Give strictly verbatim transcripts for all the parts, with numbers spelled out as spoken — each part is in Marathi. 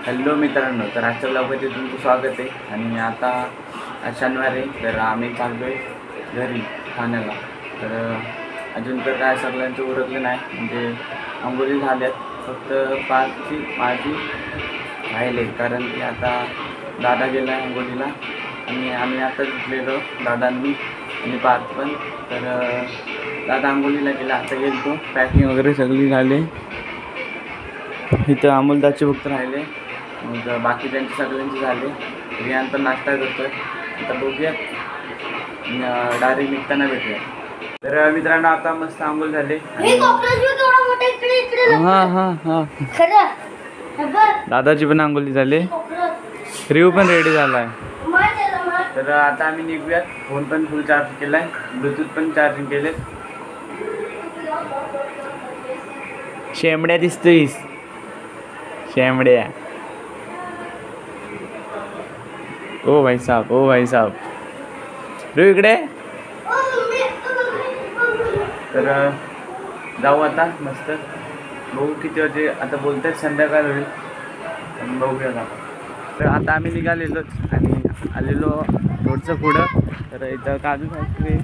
हॅलो मित्रांनो, तर आजच्या ब्लॉगमध्ये तुमचं स्वागत आहे. आणि आता आज शनिवार आहे, तर आम्ही चाललो आहे घरी ठाण्याला. तर अजून तर काय सगळ्यांचं उरकलं नाही, म्हणजे आंघोळी झाल्यात, फक्त पाचची माझी राहिले. कारण की आता दादा गेला आहे आंघोळीला आणि आम्ही आता झुकलेलो दादांनी आणि पाच पण. तर दादा आंघोळीला गेला, आता गेलो तो. पॅकिंग वगैरे सगळी झाली. इथं अमोलदाचे फक्त राहिले, मग बाकी त्यांचे सगळ्यांचे झाले. रियान पण नाश्ता करतोय. आता बघूया, डायरेक्ट निघताना भेटूया. तर मित्रांनो, आता मस्त आंघोळ झाले. हां हां हां दादाची पण आंघोळी झाली, रिव पण रेडी झाला आहे. तर आता आम्ही निघूयात. फोन पण फुल चार्ज केला आहे, ब्लूटूथ पण चार्जिंग केले. शेंबड्या दिसतोयस, शेंबड्या. ओ भाई साहब, ओ भाई साहब, रे इकडे. तर जाऊ आता मस्त. बघू किती वाजे, आता बोलतात संध्याकाळ होईल, पण बघूया आता. तर आता आम्ही निघालेलोच आणि आलेलो रोडचं पुढं. तर इथं काजू फॅक्टरी,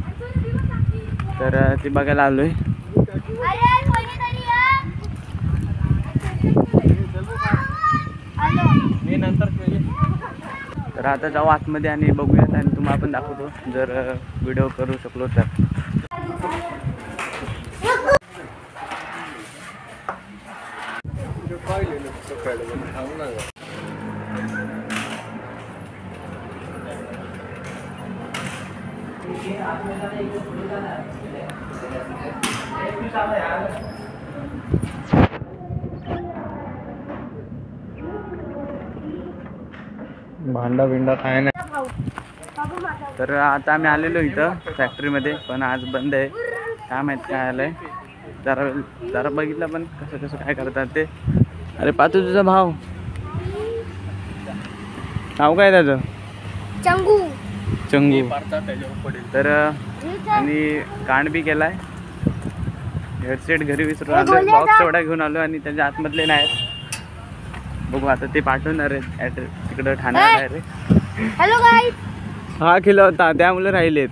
तर ती बघायला आलोय. मी नंतर तर आता जाऊ आतमध्ये आणि बघूयात आणि तुम्हाला पण दाखवतो, जर व्हिडिओ करू शकलो तर. भांडा बिंडा काय नाही. तर आता आम्ही आलेलो इथं फॅक्टरीमध्ये, पण आज बंद आहे. काय माहीत काय आलंय. जरा जरा बघितलं, पण कसं कसं काय करतात ते. अरे पातू, तुझा भाव नाव काय त्याचं? चंगू. चंगू. तर आणि कांड बी केलाय. हेडसेट घरी विसरून आलो, बॉक्स एवढा घेऊन आलो आणि त्याच्या आतमधले नाहीत. बघू आता ते पाठवणार आहेत ॲड्रेस तिकडं ठाण्याला आहे रे. हॅलो गाईज, हा केला होता, त्यामुळे राहिलेत.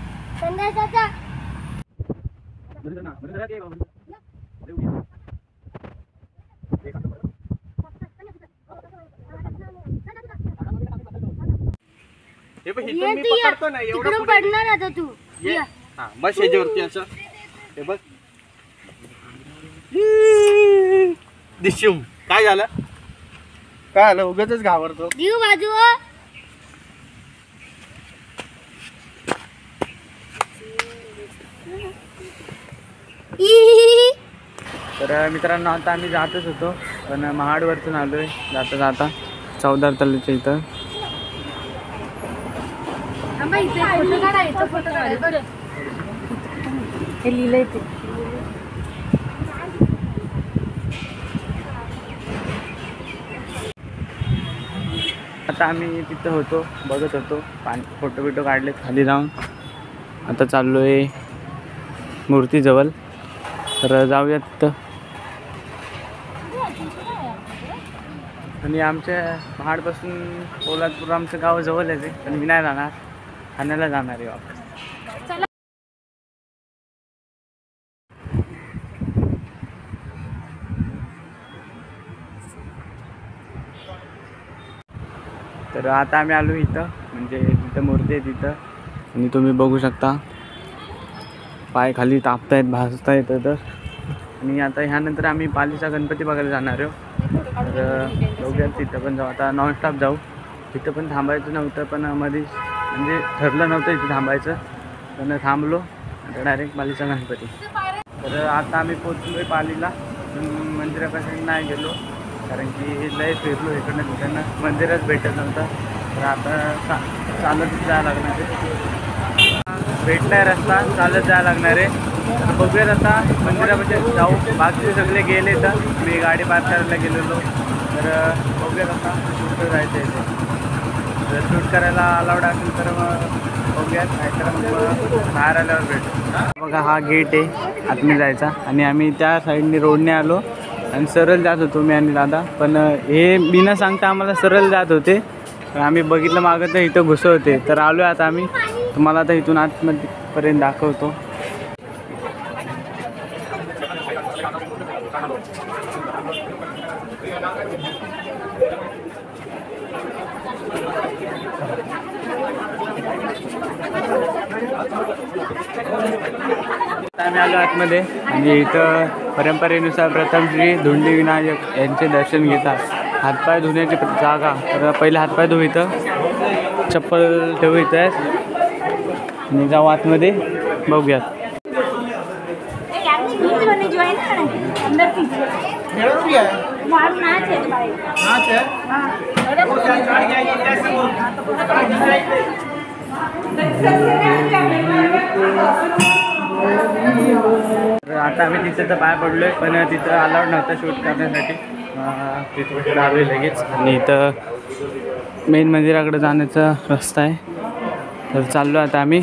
पडणार आता तू. बस याच्यावरती असं हे बघ. दिसूम काय झालं, काय झालं, उगाचच घाबरतो. जीव बाजू. तर मित्रांनो, आता आम्ही जातच होतो, पण महाडवरतून आलोय जाता जाता चौदार तलाच्या इथं. हे लिहिलंय ते. आता आम्ही तिथं होतो, बघत होतो, पाणी फोटो बिटो काढले खाली जाऊन. आता चाललो आहे मूर्तीजवळ, तर जाऊयात तिथं. आणि आमच्या महाडपासून पोलादपूर आमचं गाव जवळच आहे, पण मी नाही जाणार, ठाण्याला जाणार आहे वापस. तर आता आम्ही आलो इथं, म्हणजे तिथं मूर्ती आहे तिथं. आणि तुम्ही बघू शकता पाय खाली तापतायत, भाजतायत. तर आणि आता ह्यानंतर आम्ही पालीचा गणपती बघायला जाणार आहोत. तर बघूयात तिथं पण जाऊ. आता नॉनस्टॉप जाऊ. तिथं पण थांबायचं नव्हतं, पण मध्ये म्हणजे ठरलं नव्हतं इथं थांबायचं, पण थांबलो. आता डायरेक्ट पालीचा गणपती. तर आता आम्ही पोचलो आहे पालीला, पण मंदिरापासून नाही गेलो, कारण की लय फिरलो इकडनं तिकडनं, मंदिरच भेटत नव्हतं. तर आता चा चालत जायला लागणार आहे. भेटलाय रस्ता, चालत जायला लागणार आहे. तर बघूयात आता मंदिरापाशी जाऊ. बाकी सगळे गेले, तर मी गाडी पार्क करायला गेलेलो. तर बघूयात आता कुठं जायचं आहे ते. जर शूट करायला अलाउड असेल तर मग बघूयात, नाहीतर मग बाहेर आल्यावर भेटू. बघा हा गेट आहे आतमध्ये जायचा, आणि आम्ही त्या साईडने रोडने आलो. आणि सरळ जात होतो मी आणि दादा. पण हे बिना सांगता आम्हाला सरळ जात होते. पण आम्ही बघितलं मागं तर इथं घुसं होते. तर आलो आता आम्ही. तुम्हाला आता इथून आतमध्ये पर्यंत दाखवतो. आम्ही आलो आतमध्ये आणि इथं परंपरेनुसार प्रथम श्री धोंडी विनायक यांचे दर्शन घेतात. हातपाय धुण्याची जागा. तर पहिले हातपाय धुऊ इथं, चप्पल ठेवू इथं आणि जाऊ आतमध्ये बघूयात. आता आम्ही तिथं तर पाय पडलो आहे, पण तिथं अलाउड नव्हतं शूट करण्यासाठी. तिथं आलो लगेच. आणि इथं मेन मंदिराकडे जाण्याचा रस्ता आहे. तर चाललो आता आम्ही.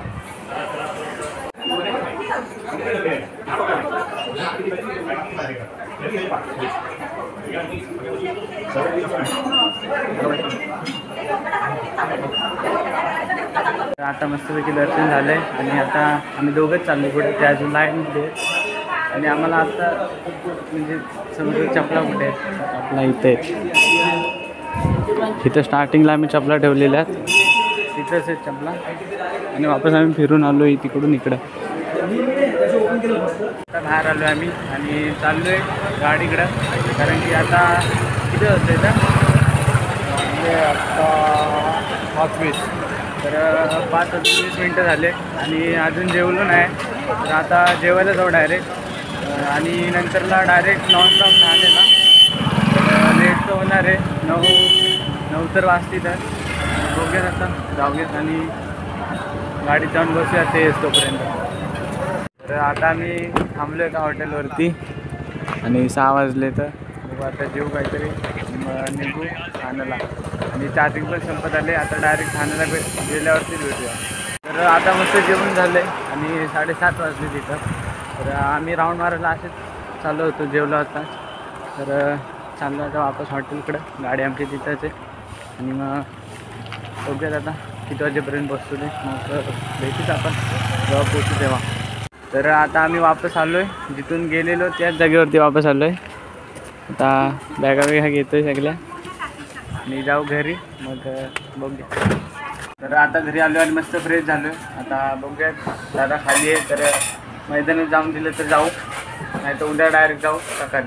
आता मस्तपैकी दर्शन झालं आहे आणि आता आम्ही दोघंच चाललो कुठे ते अजून लाईनमध्ये. आणि आम्हाला आता म्हणजे समजा चपला कुठे आहेत, चपला इथे आहेत. इथं स्टार्टिंगला आम्ही चपला ठेवलेल्या आहेत, तिथंच आहेत चपला. आणि वापस आम्ही फिरून आलो आहे तिकडून इकडं. आता बाहेर आलो आहे आम्ही आणि चाललो आहे गाडीकडं. कारण की आता किती वाजता येतं म्हणजे आत्ता पाच वीस. तर पाच वाजून वीस मिनटं झाले आणि अजून जेवलो नाही. तर आता जेवायला जाऊ डायरेक्ट. आणि नंतरला डायरेक्ट नॉनस्टॉप ठाण्याला. तर लेट तर होणार आहे, नऊ नऊ तर वाजतील. तर बघूयात आता जाऊयात आणि गाडीत जाऊन बसूया ते तोपर्यंत. तर आता आम्ही थांबलो एका हॉटेलवरती आणि सहा वाजले. तर बघू आता जेऊ काहीतरी मग निघू ठाण्याला. आणि चार्जिंग पण संपत आले. आता डायरेक्ट ठाण्याला भे गेल्यावरतीच भेटूया. तर आता मस्त जेवण झालं आहे आणि साडेसात वाजले तिथं. तर आम्ही राऊंड मारायला असेच चाललो होतो, जेवला होता. तर चाललो आता वापस हॉटेलकडं. गाडी आमची तिथंच आहे. आणि मग बघूयात आता किती वाजेपर्यंत बसतो ते. मग भेटूच आपण जेव्हा पोचू तेव्हा. तर आता आम्ही वापस आलो आहे, जिथून गेलेलो त्याच जागेवरती वापस आलो आहे. आता बॅगा बिगा घेतो आहे सगळ्या आणि जाऊ घरी. मग बघूया. तर आता घरी आलो आणि मस्त फ्रेश झालो आहे. आता बघूयात दादा खाली आहे, तर मैदानात जाऊन दिलं तर जाऊ, नाही तर उद्या डायरेक्ट जाऊ सकाळी.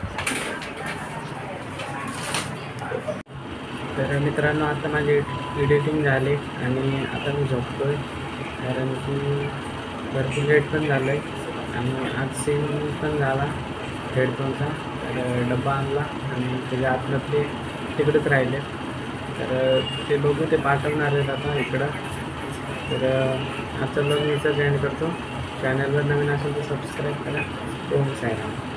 तर मित्रांनो आता माझे एडिटिंग झाले आणि आता मी झोपतो आहे. कारण की भरपूर लेट पण झालं आहे. आणि आज सीन पण झाला हेडफोनचा. तर डब्बा आणला आणि त्याच्या आतलं ते तिकडेच राहिले. तर ते बघू, ते पाठवणार आहेत आता इकडं. तर आजचा ब्लॉग मी इथं जॉईन करतो. चॅनलवर नवीन असेल तर सबस्क्राईब करा. ओम साईराम.